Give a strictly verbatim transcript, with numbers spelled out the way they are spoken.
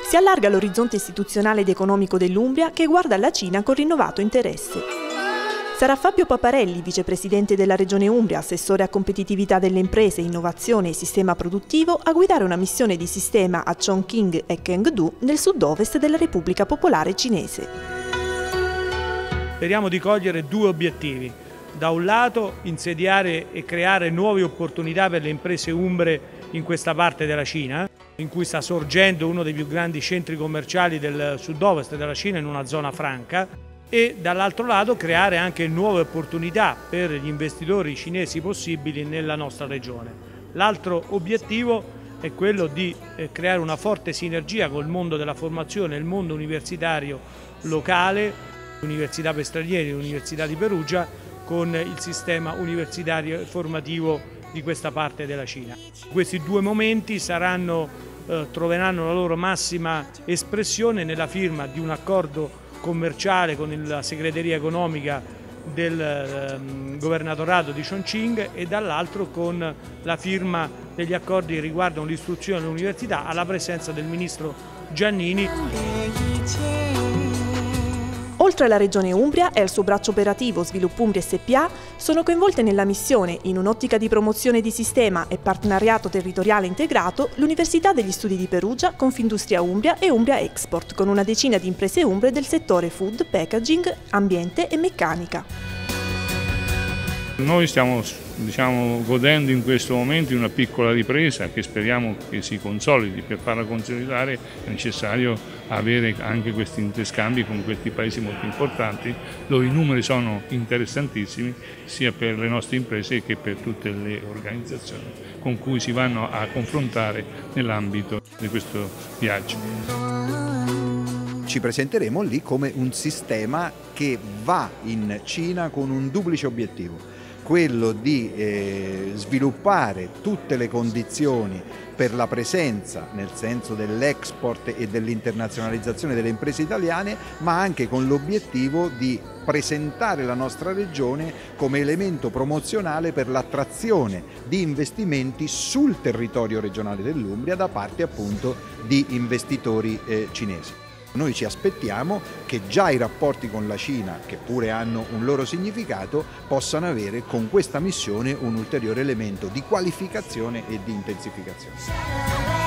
Si allarga l'orizzonte istituzionale ed economico dell'Umbria che guarda alla Cina con rinnovato interesse. Sarà Fabio Paparelli, vicepresidente della Regione Umbria, assessore a competitività delle imprese, innovazione e sistema produttivo, a guidare una missione di sistema a Chongqing e Chengdu nel sud-ovest della Repubblica Popolare Cinese. Speriamo di cogliere due obiettivi. Da un lato insediare e creare nuove opportunità per le imprese umbre in questa parte della Cina, in cui sta sorgendo uno dei più grandi centri commerciali del sud-ovest della Cina in una zona franca, e dall'altro lato creare anche nuove opportunità per gli investitori cinesi possibili nella nostra regione. L'altro obiettivo è quello di creare una forte sinergia col mondo della formazione e il mondo universitario locale, l'Università per Stranieri e l'Università di Perugia, con il sistema universitario e formativo di questa parte della Cina. Questi due momenti saranno, eh, troveranno la loro massima espressione nella firma di un accordo commerciale con la segreteria economica del eh, governatorato di Chongqing e dall'altro con la firma degli accordi che riguardano l'istruzione all'università alla presenza del ministro Giannini. Oltre alla Regione Umbria e al suo braccio operativo Sviluppo Umbria S P A, sono coinvolte nella missione, in un'ottica di promozione di sistema e partenariato territoriale integrato, l'Università degli Studi di Perugia, Confindustria Umbria e Umbria Export, con una decina di imprese umbre del settore food, packaging, ambiente e meccanica. Noi stiamo diciamo, godendo in questo momento di una piccola ripresa che speriamo che si consolidi. Per farla consolidare è necessario avere anche questi interscambi con questi paesi molto importanti, dove i numeri sono interessantissimi sia per le nostre imprese che per tutte le organizzazioni con cui si vanno a confrontare nell'ambito di questo viaggio. Ci presenteremo lì come un sistema che va in Cina con un duplice obiettivo, quello di eh, sviluppare tutte le condizioni per la presenza nel senso dell'export e dell'internazionalizzazione delle imprese italiane, ma anche con l'obiettivo di presentare la nostra regione come elemento promozionale per l'attrazione di investimenti sul territorio regionale dell'Umbria da parte appunto di investitori eh, cinesi. Noi ci aspettiamo che già i rapporti con la Cina, che pure hanno un loro significato, possano avere con questa missione un ulteriore elemento di qualificazione e di intensificazione.